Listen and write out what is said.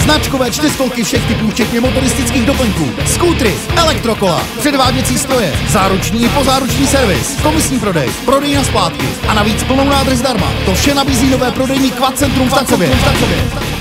Značkové čtyřkolky všech typů, včetně motoristických doplňků, skútry, elektrokola, předváděcí stroje, záruční i pozáruční servis, komisní prodej, prodej na splátky a navíc plnou nádrž zdarma. To vše nabízí nové prodejní Quad Centrum v Takově.